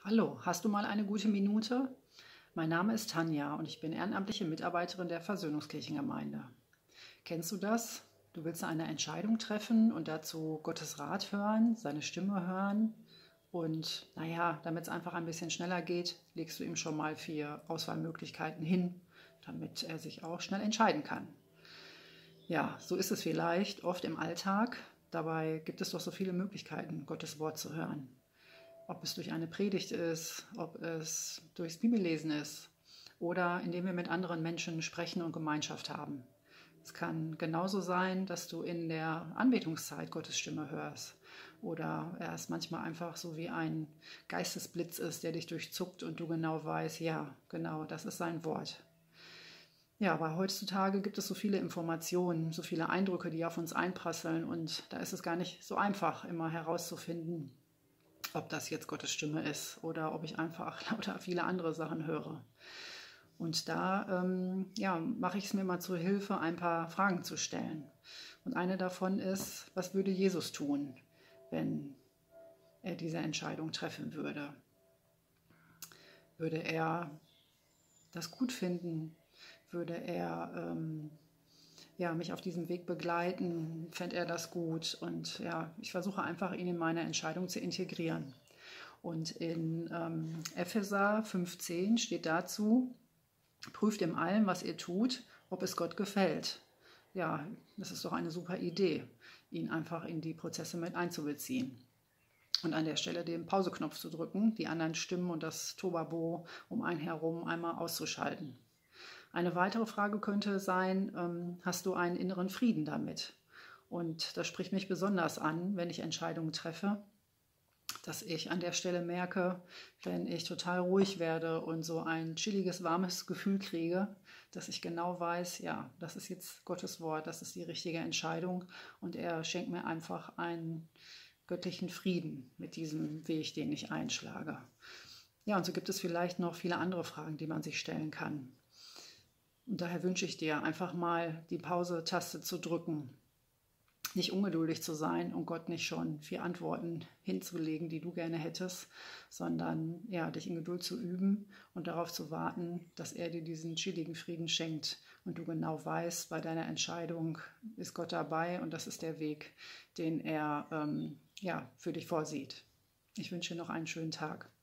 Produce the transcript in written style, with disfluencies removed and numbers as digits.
Hallo, hast du mal eine gute Minute? Mein Name ist Tanja und ich bin ehrenamtliche Mitarbeiterin der Versöhnungskirchengemeinde. Kennst du das? Du willst eine Entscheidung treffen und dazu Gottes Rat hören, seine Stimme hören und damit es einfach ein bisschen schneller geht, legst du ihm schon mal 4 Auswahlmöglichkeiten hin, damit er sich auch schnell entscheiden kann. Ja, so ist es vielleicht oft im Alltag. Dabei gibt es doch so viele Möglichkeiten, Gottes Wort zu hören. Ob es durch eine Predigt ist, ob es durchs Bibellesen ist oder indem wir mit anderen Menschen sprechen und Gemeinschaft haben. Es kann genauso sein, dass du in der Anbetungszeit Gottes Stimme hörst oder er ist manchmal einfach so wie ein Geistesblitz ist, der dich durchzuckt und du genau weißt, ja, genau, das ist sein Wort. Ja, aber heutzutage gibt es so viele Informationen, so viele Eindrücke, die auf uns einprasseln und da ist es gar nicht so einfach, immer herauszufinden, ob das jetzt Gottes Stimme ist oder ob ich einfach lauter viele andere Sachen höre. Und da mache ich es mir mal zur Hilfe, ein paar Fragen zu stellen. Und eine davon ist, was würde Jesus tun, wenn er diese Entscheidung treffen würde? Würde er das gut finden? Würde er mich auf diesem Weg begleiten? Fände er das gut? Und ja, ich versuche einfach, ihn in meine Entscheidung zu integrieren. Und in Epheser 5,10 steht dazu, prüft in allem, was ihr tut, ob es Gott gefällt. Ja, das ist doch eine super Idee, ihn einfach in die Prozesse mit einzubeziehen. Und an der Stelle den Pauseknopf zu drücken, die anderen Stimmen und das Tobabo um einen herum einmal auszuschalten. Eine weitere Frage könnte sein, hast du einen inneren Frieden damit? Und das spricht mich besonders an, wenn ich Entscheidungen treffe, dass ich an der Stelle merke, wenn ich total ruhig werde und so ein chilliges, warmes Gefühl kriege, dass ich genau weiß, ja, das ist jetzt Gottes Wort, das ist die richtige Entscheidung und er schenkt mir einfach einen göttlichen Frieden mit diesem Weg, den ich einschlage. Ja, und so gibt es vielleicht noch viele andere Fragen, die man sich stellen kann. Und daher wünsche ich dir einfach mal die Pause-Taste zu drücken, nicht ungeduldig zu sein und Gott nicht schon 4 Antworten hinzulegen, die du gerne hättest, sondern ja, dich in Geduld zu üben und darauf zu warten, dass er dir diesen chilligen Frieden schenkt und du genau weißt, bei deiner Entscheidung ist Gott dabei und das ist der Weg, den er für dich vorsieht. Ich wünsche dir noch einen schönen Tag.